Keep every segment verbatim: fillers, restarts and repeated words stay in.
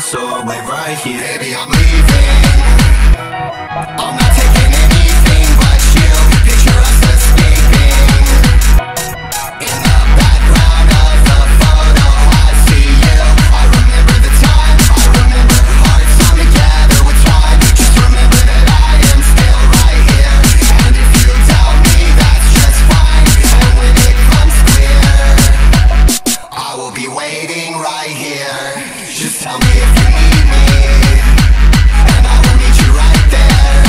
so I'll wait right here. Baby, I'm leaving. I'm not taking anything but you. Picture us escaping. In the background of the photo, I see you. I remember the time, I remember hearts on together with twine. Just remember that I am still right here. And if you doubt me, that's just fine. And when it comes clear, I will be waiting right here. Just tell me if you need me, and I will meet you right there.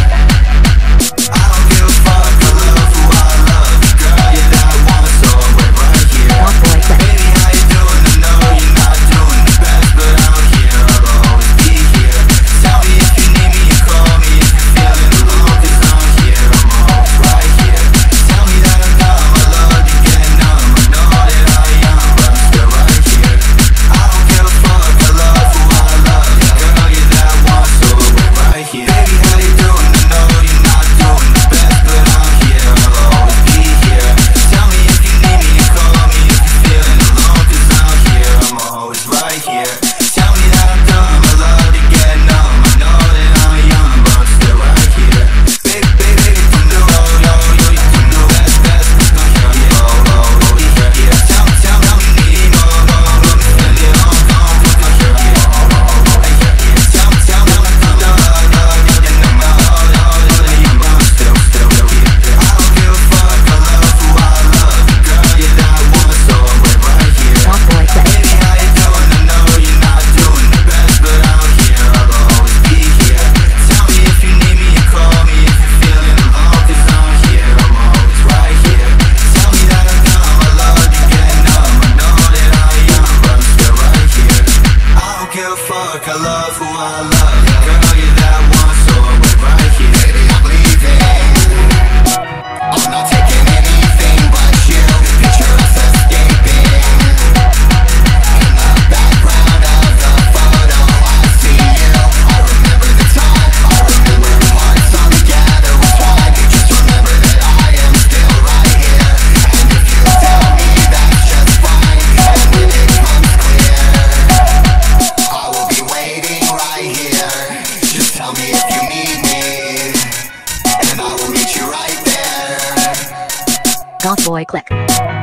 I don't give a fuck, I love who I love. Girl, you're that one, so I'll wait right here. Baby, how you doing? I know you're not doing the best, but I'm here, I'll always be here. Tell me if you need me, you call me if you're feeling alone, cause I'm here, I'm always right here. Tell me that I'm numb, I love to get numb. I know that I am, but I'm still right here. I don't give a fuck, I love who I love. Girl, you're that one, so I'll wait right here. Baby, how you doing? I know you're not doing the best, but I'm here, I'll always be here. Tell me if you need me, you call me if you're feeling alone, cause I'm here, I'm always right here. Tell me that I'm dumb, I love to get numb. I know that I'm young, but I'm still right here. Baby, baby, baby, from the road, yo, yo, you can do best, best, cause I'm here, yeah, oh, oh, oh, yeah, yeah. Tell me, tell me, tell me, need more, more, more, me spend it all gone, cause I'm here, yeah, oh, oh, oh, yeah, yeah. Tell me, tell me, I'm the love, love, you can know my all, all, all, yeah, but I'm still, still here. I don't give a fuck, I love who I love. Girl, you're that one, so I'll wait right here. Baby, how you doing? I know you're not doing the best, but I'm here, I'll always be here. Tell me if you need me, you call me if you're feeling alone, cause I'm here, I'm always right here. Tell me that I'm dumb, I love to get numb. I know that I am, but I'm still right here. I don't give a fuck, I love who I love. Girl, you're that one, so I'll wait right here. Baby, I'm leaving. I'm not taking anything but you. Picture us escaping. In the background of the photo, I see you. I remember the time, I remember hearts on together with twine. Just remember that I am still right here. And if you tell me, that's just fine. And when it comes clear, I will be waiting right here. Just tell me if you need me, and I will meet you right there. Golf boy click.